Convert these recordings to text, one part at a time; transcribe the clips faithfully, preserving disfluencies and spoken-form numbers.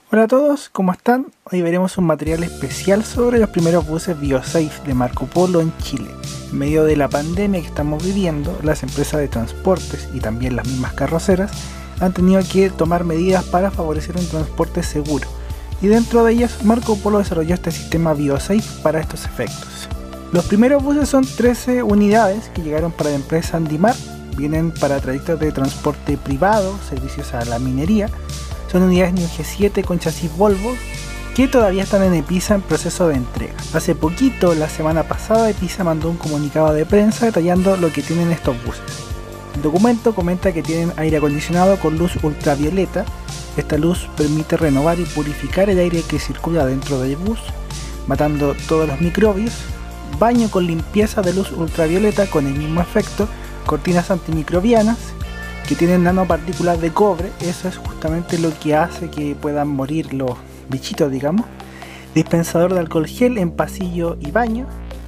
Hola a todos, ¿cómo están? Hoy veremos un material especial sobre los primeros buses BioSafe de Marco Polo en Chile. En medio de la pandemia que estamos viviendo, las empresas de transportes y también las mismas carroceras han tenido que tomar medidas para favorecer un transporte seguro. Y dentro de ellas, Marco Polo desarrolló este sistema BioSafe para estos efectos. Los primeros buses son trece unidades que llegaron para la empresa Andimar. Vienen para trayectos de transporte privado, servicios a la minería. Son unidades New G siete con chasis Volvo que todavía están en Episa en proceso de entrega. Hace poquito, la semana pasada, Episa mandó un comunicado de prensa detallando lo que tienen estos buses. El documento comenta que tienen aire acondicionado con luz ultravioleta. Esta luz permite renovar y purificar el aire que circula dentro del bus, matando todos los microbios. Baño con limpieza de luz ultravioleta con el mismo efecto. Cortinas antimicrobianas que tienen nanopartículas de cobre, eso es justamente lo que hace que puedan morir los bichitos, digamos. Dispensador de alcohol gel en pasillo y baño.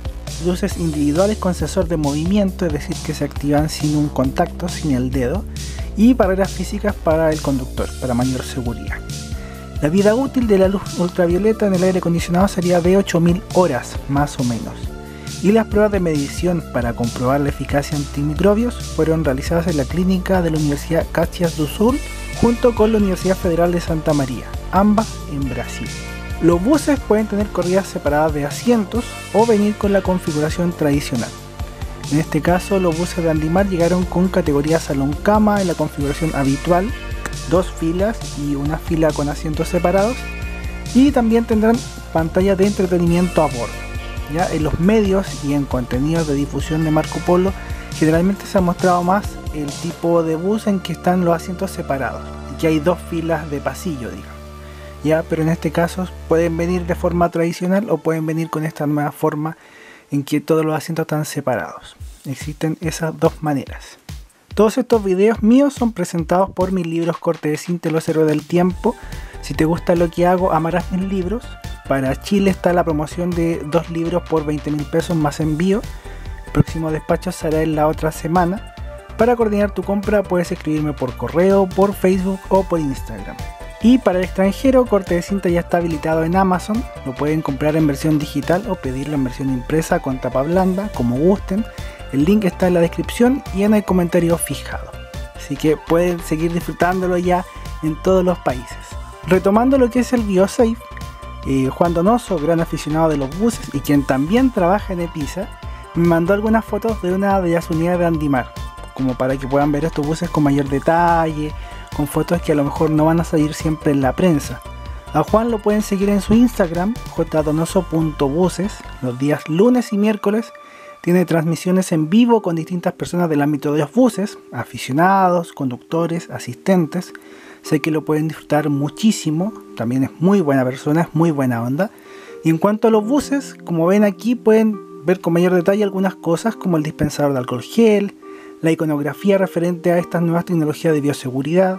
Luces individuales con sensor de movimiento, es decir que se activan sin un contacto, sin el dedo. Y barreras físicas para el conductor, para mayor seguridad. La vida útil de la luz ultravioleta en el aire acondicionado sería de ocho mil horas, más o menos. Y las pruebas de medición para comprobar la eficacia antimicrobios fueron realizadas en la clínica de la Universidad Caxias do Sul junto con la Universidad Federal de Santa María, ambas en Brasil. Los buses pueden tener corridas separadas de asientos o venir con la configuración tradicional. En este caso, los buses de Andimar llegaron con categoría salón-cama en la configuración habitual, dos filas y una fila con asientos separados, y también tendrán pantalla de entretenimiento a bordo. Ya en los medios y en contenidos de difusión de Marco Polo generalmente se ha mostrado más el tipo de bus en que están los asientos separados y que hay dos filas de pasillo, digamos. Ya, pero en este caso pueden venir de forma tradicional o pueden venir con esta nueva forma en que todos los asientos están separados. Existen esas dos maneras. Todos estos videos míos son presentados por mis libros Corte de Cinta, Los Héroes del Tiempo. Si te gusta lo que hago, amarás mis libros. Para Chile está la promoción de dos libros por veinte mil pesos más envío. El próximo despacho será en la otra semana. Para coordinar tu compra puedes escribirme por correo, por Facebook o por Instagram. Y para el extranjero, Corte de Cinta ya está habilitado en Amazon. Lo pueden comprar en versión digital o pedirlo en versión impresa con tapa blanda, como gusten. El link está en la descripción y en el comentario fijado. Así que pueden seguir disfrutándolo ya en todos los países. Retomando lo que es el BioSafe, Eh, Juan Donoso, gran aficionado de los buses y quien también trabaja en Episa, me mandó algunas fotos de una de las unidades de Andimar, como para que puedan ver estos buses con mayor detalle, con fotos que a lo mejor no van a salir siempre en la prensa. A Juan lo pueden seguir en su Instagram, j donoso punto buses, los días lunes y miércoles. Tiene transmisiones en vivo con distintas personas del ámbito de los buses, aficionados, conductores, asistentes. Sé que lo pueden disfrutar muchísimo, también es muy buena persona, es muy buena onda. Y en cuanto a los buses, como ven aquí pueden ver con mayor detalle algunas cosas como el dispensador de alcohol gel, la iconografía referente a estas nuevas tecnologías de bioseguridad.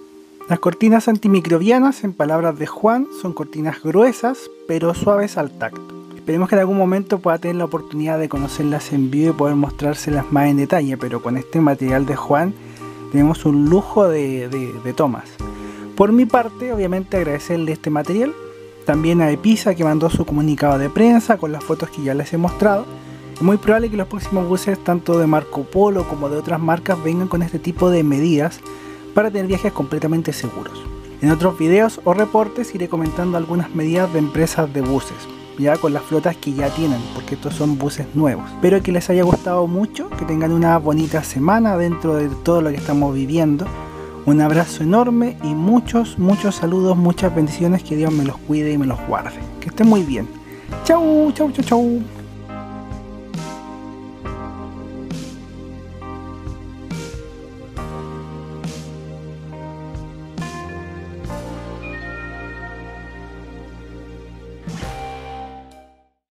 Las cortinas antimicrobianas, en palabras de Juan, son cortinas gruesas pero suaves al tacto. Esperemos que en algún momento pueda tener la oportunidad de conocerlas en vivo y poder mostrárselas más en detalle, pero con este material de Juan tenemos un lujo de, de, de tomas. Por mi parte, obviamente agradecerle este material, también a Episa que mandó su comunicado de prensa con las fotos que ya les he mostrado. Es muy probable que los próximos buses, tanto de Marco Polo como de otras marcas, vengan con este tipo de medidas para tener viajes completamente seguros. En otros videos o reportes iré comentando algunas medidas de empresas de buses, ya con las flotas que ya tienen, porque estos son buses nuevos. Espero que les haya gustado mucho, que tengan una bonita semana dentro de todo lo que estamos viviendo. Un abrazo enorme y muchos, muchos saludos, muchas bendiciones, que Dios me los cuide y me los guarde. Que estén muy bien. Chau, chau, chau, chau.